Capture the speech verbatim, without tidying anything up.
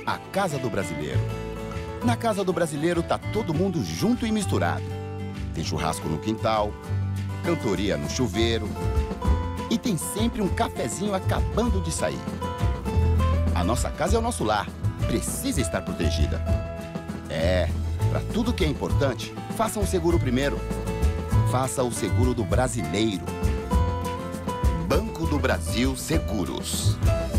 a Casa do Brasileiro. Na Casa do Brasileiro tá todo mundo junto e misturado. Tem churrasco no quintal, cantoria no chuveiro e tem sempre um cafezinho acabando de sair. A nossa casa é o nosso lar, precisa estar protegida. É, para tudo que é importante, faça um seguro primeiro. Faça o seguro do brasileiro. Banco do Brasil Seguros.